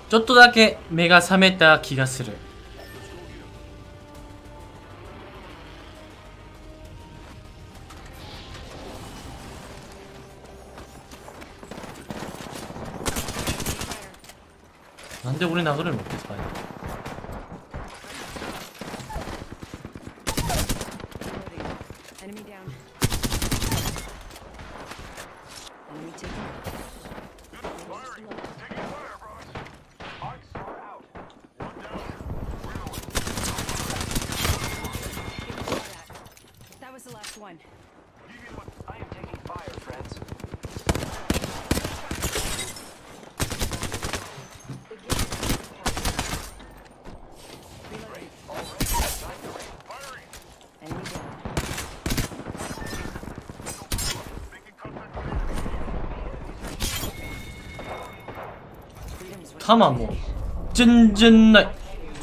ちょっとだけ目が覚めた気がする。なんで俺殴るのってスパイ。弾も全然ない。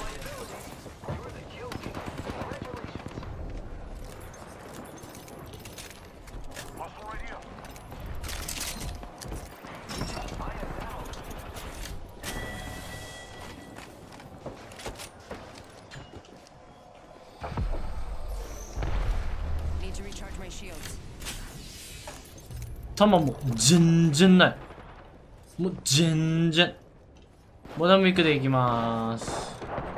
弾も全然ない。もう全然。モダンウィークでいきまーす。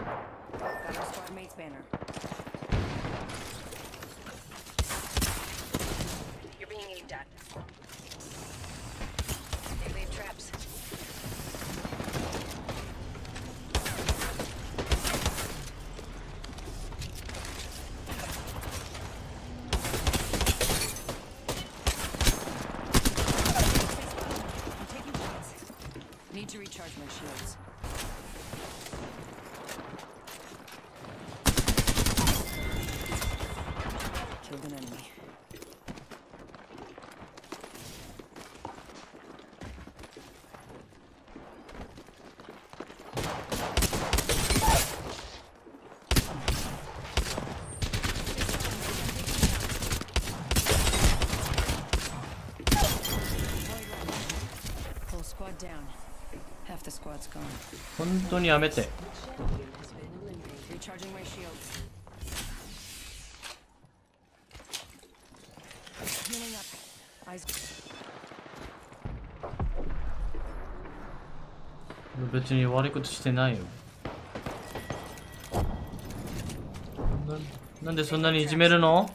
本当にやめて。別に悪いことしてないよ。なんでそんなにいじめるの？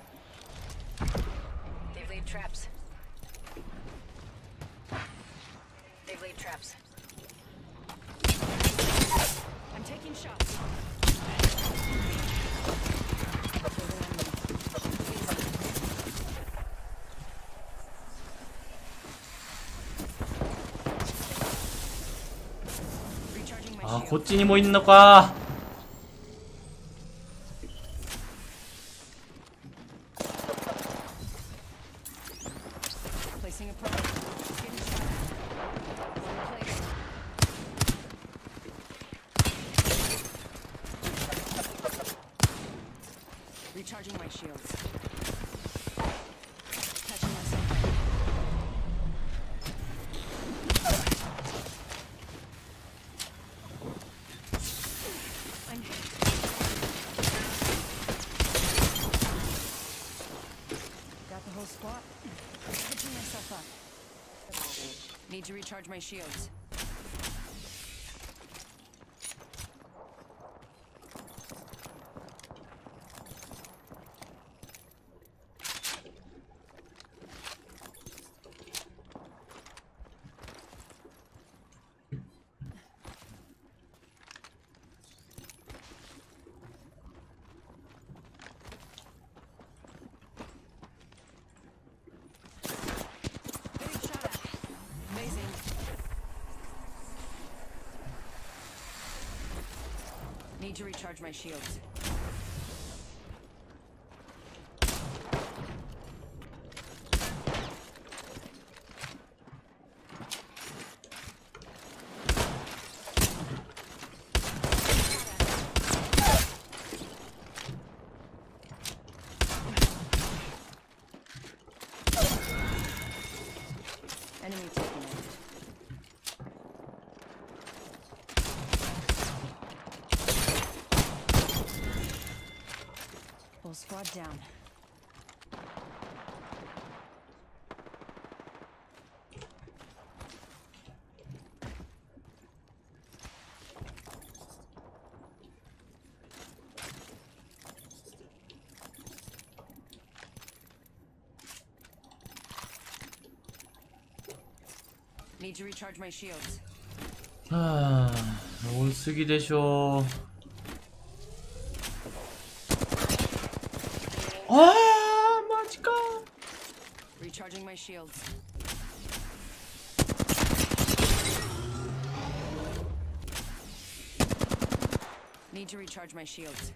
あ、こっちにもいんのか。 Need to recharge my shields. Need to recharge my shields. Enemy taken out. Squad down. Need to recharge my shields. はあ、多すぎでしょう。ああ、マジか。 Recharging my shields. Need to recharge my shields.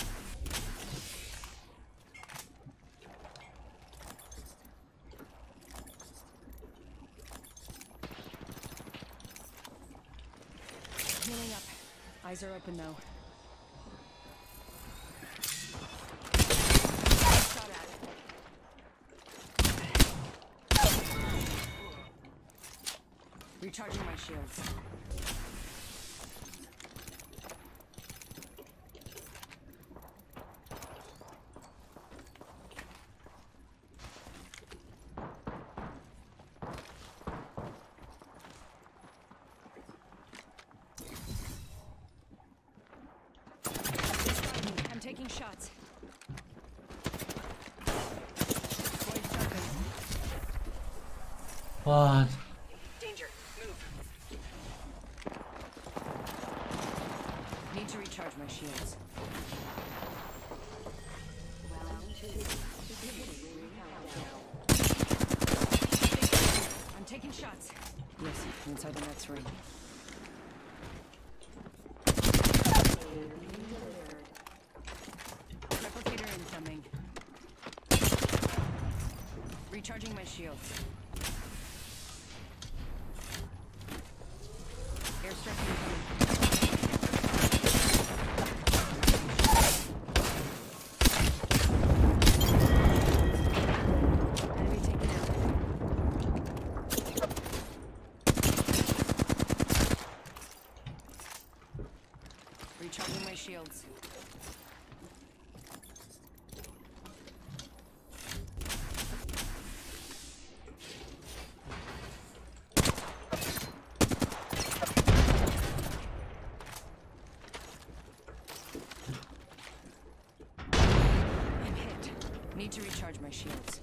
Healing up. Eyes are open though. Shot at. Recharging my shields. I'm taking shots. Void shotgun. わあ、 Danger. Move. Need to recharge my shields. I'm taking shots. Yes, inside the next ring. Replicator incoming. Recharging my shields. Airstrike incoming. Enemy taken out. Recharging my shields. I'm hit. Need to recharge my shields.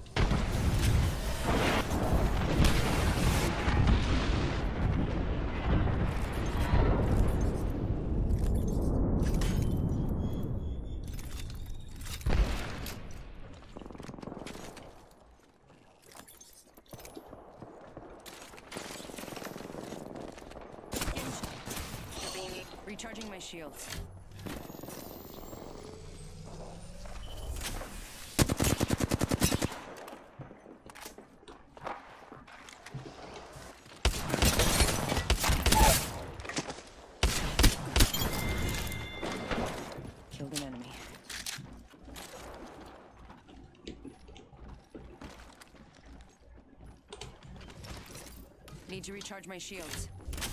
Recharging my shields. Killed an enemy. Need to recharge my shields.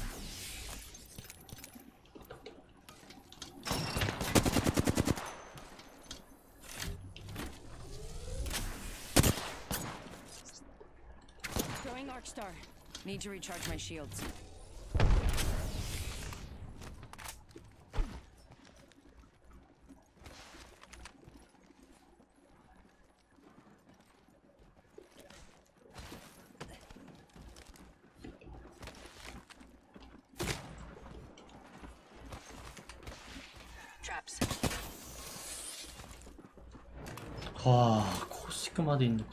Throwing Arcstar. Need to recharge my shields. Traps. はあ、公式までいんのか。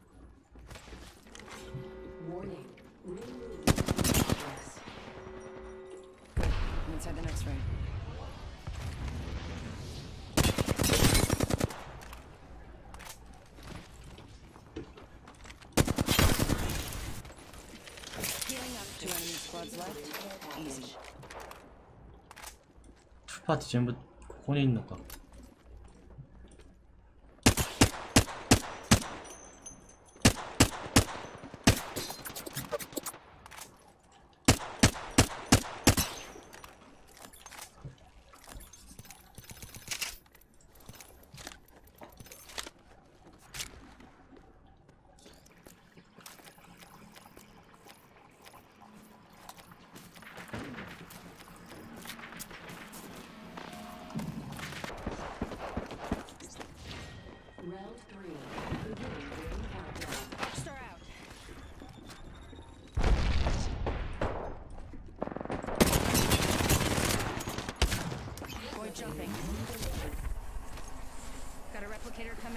Warning. I'm inside the next ring. Healing up. 2 enemy squads left. Easy. パーティー全部ここにいんのか。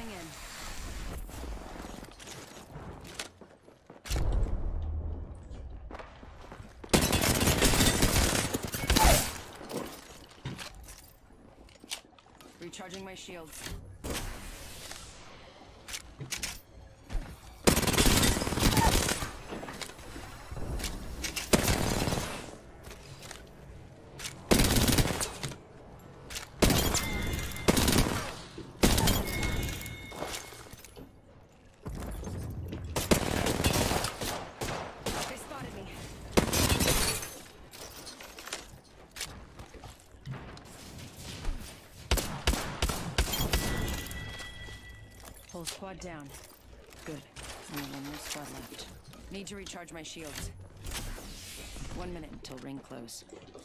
Moving in. Recharging my shields. They spotted me. Whole squad down. Good. Only one more squad left. Need to recharge my shields. 1 minute until ring close.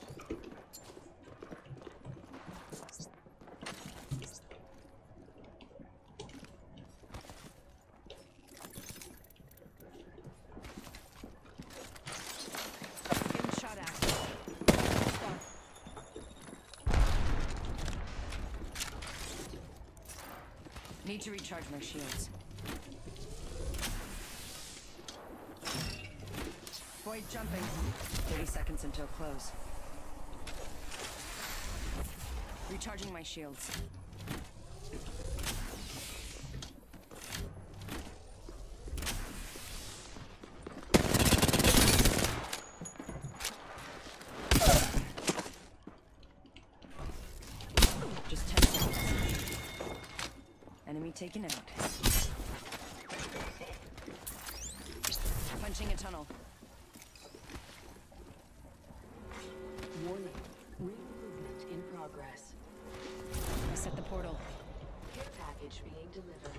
Getting shot at. Stop. Need to recharge my shields. Void jumping. 30 seconds until close. Recharging my shields. Just 10 seconds. Enemy taken out. Punching a tunnel. Warning. Ring movement in progress. I set the portal. Care package being delivered.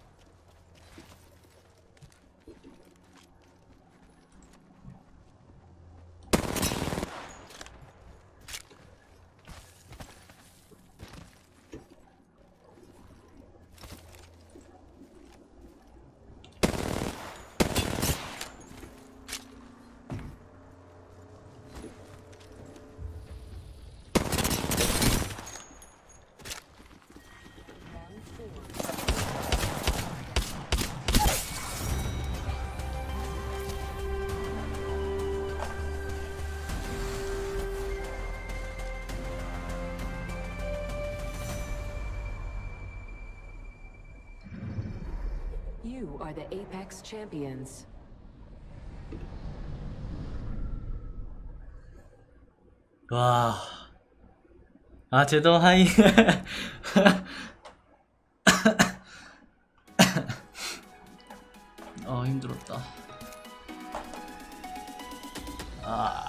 You are the Apex Champions. 와. 아, 제동 하이. 힘들었다. 아.